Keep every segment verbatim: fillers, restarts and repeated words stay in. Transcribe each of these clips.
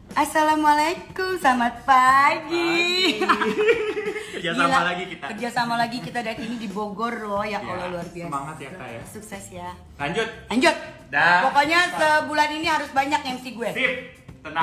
Assalamualaikum, selamat pagi. Kerja sama lagi kita. Kerja sama lagi kita dan ini di Bogor loh ya, Allah Ya, luar biasa. semangat ya Kak ya. Sukses ya. Lanjut. Lanjut. Dah. Pokoknya sebulan ini harus banyak M C gue. Sip. Tenang.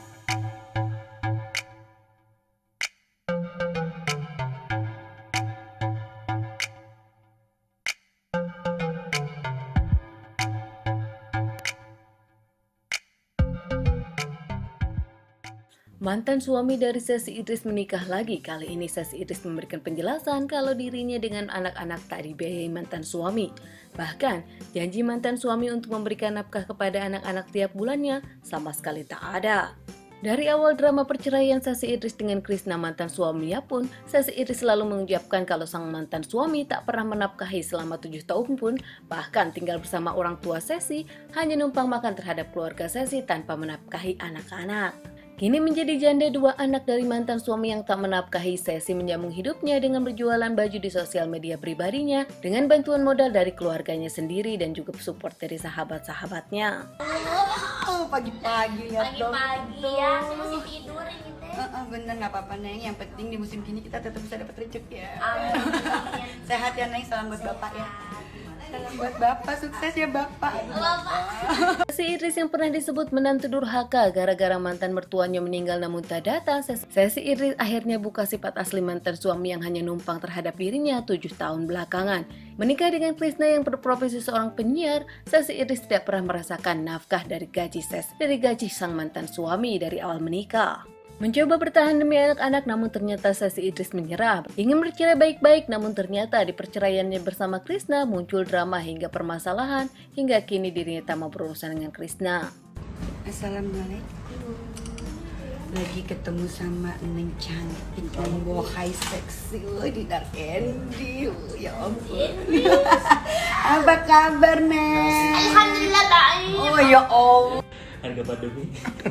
Mantan suami dari Sesi Idris menikah lagi. Kali ini Sesi Idris memberikan penjelasan kalau dirinya dengan anak-anak tak dibiayai mantan suami. Bahkan, janji mantan suami untuk memberikan nafkah kepada anak-anak tiap bulannya sama sekali tak ada. Dari awal drama perceraian Sesi Idris dengan Krisna mantan suaminya pun, Sesi Idris selalu mengucapkan kalau sang mantan suami tak pernah menafkahi selama tujuh tahun pun, bahkan tinggal bersama orang tua Sesi, hanya numpang makan terhadap keluarga Sesi tanpa menafkahi anak-anak. Kini menjadi janda dua anak dari mantan suami yang tak menafkahi, Sesi menyambung hidupnya dengan berjualan baju di sosial media pribadinya dengan bantuan modal dari keluarganya sendiri dan juga support dari sahabat-sahabatnya. Oh, pagi-pagi lihat dong. Pagi-pagi ya, saya masih tidur ini teh. Uh, uh, bener nggak apa-apa Neng, yang penting di musim gini kita tetap bisa dapat rezeki ya. Amin. Sehat ya Neng, salam buat Bapak ya. Salam buat Bapak, sukses ya Bapak. Sesi Idris yang pernah disebut menantu durhaka gara-gara mantan mertuanya meninggal namun tak datang, Sesi Idris akhirnya buka sifat asli mantan suami yang hanya numpang terhadap dirinya tujuh tahun belakangan. Menikah dengan Krisna yang berprofesi seorang penyiar, Sesi Idris tidak pernah merasakan nafkah dari gaji Ses dari gaji sang mantan suami dari awal menikah. Mencoba bertahan demi anak-anak namun ternyata Sesi Idris menyerah. Ingin bercerai baik-baik namun ternyata di perceraiannya bersama Krisna muncul drama hingga permasalahan hingga kini dirinya tak mau berurusan dengan Krisna. Assalamualaikum. Lagi ketemu sama Neng cantik, Neng bohai seksi lo di Dark Candy. Ya ampun. Apa kabar Neng? Alhamdulillah baik. Oh ya Allah. Harga pandemi.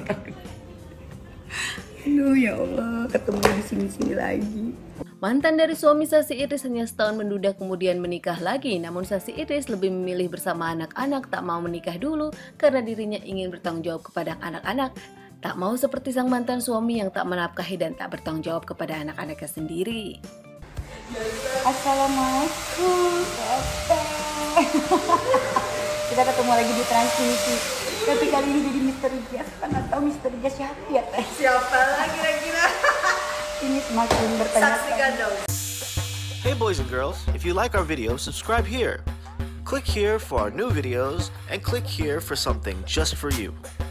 Aduh ya Allah, ketemu di sini-sini lagi. Mantan dari suami Sesi Idris hanya setahun menduda kemudian menikah lagi. Namun Sesi Idris lebih memilih bersama anak-anak, tak mau menikah dulu karena dirinya ingin bertanggung jawab kepada anak-anak. Tak mau seperti sang mantan suami yang tak menafkahi dan tak bertanggung jawab kepada anak-anaknya sendiri. Assalamualaikum Bapak. Kita ketemu lagi di transmisi. Tapi kali ini jadi misteri Jas, kan atau misteri Jas siapa ya teh? Siapa lagi kira-kira? Ini semakin bertanya. Saksikan dong. Hey boys and girls, if you like our video, subscribe here. Click here for our new videos and click here for something just for you.